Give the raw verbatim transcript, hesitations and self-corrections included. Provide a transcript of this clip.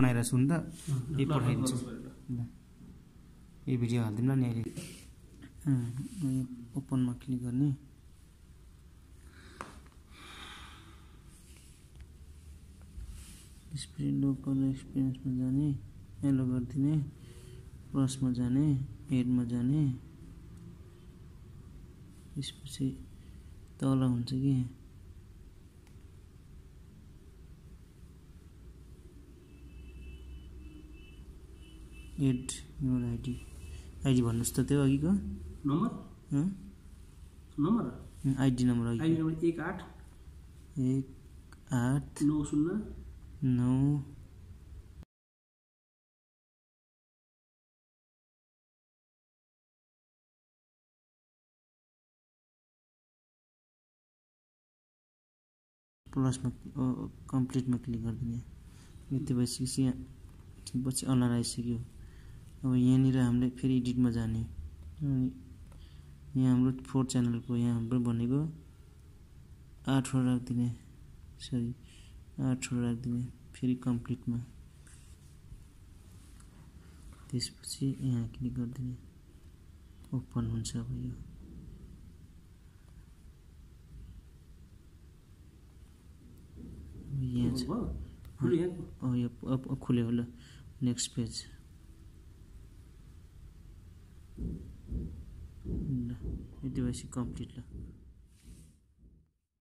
बनाइरहेको छु नि त यही पठाइदिन्छु ल यो भिडियो हालिदिउँ न नि अहिले ओपनमा क्लिक गर्ने डिस्प्ले लोकल एक्सपिरियन्समा जाने एलो गरिदिने प्लसमा जाने हेडमा जाने त्यसपछि तल हुन्छ कि एड युर आइडी आइडी भन्नुहोस् त त्यो अघिको नम्बर नम्बर आइडी नम्बर अघि आइडी नम्बर एक आठ एक आठ नौ शून्य नौ प्लसमा कम्प्लिटमा क्लिक गरिदिने यति भइसकेपछि यहाँ पछि अनलाइन आइसक्यो अब यहाँनिर हामीले फेरि एडिटमा जाने अनि यहाँ हाम्रो फोर च्यानलको यहाँ हाम्रो भनेको आठवटा राखिदिने सरी आठवटा राखिदिने फेरि कम्प्लिटमा त्यसपछि यहाँ क्लिक गरिदिने ओपन हुन्छ अब यो यहाँ छ यो अब खुल्यो ल नेक्स्ट पेज ल यति भएपछि कम्प्लिट ल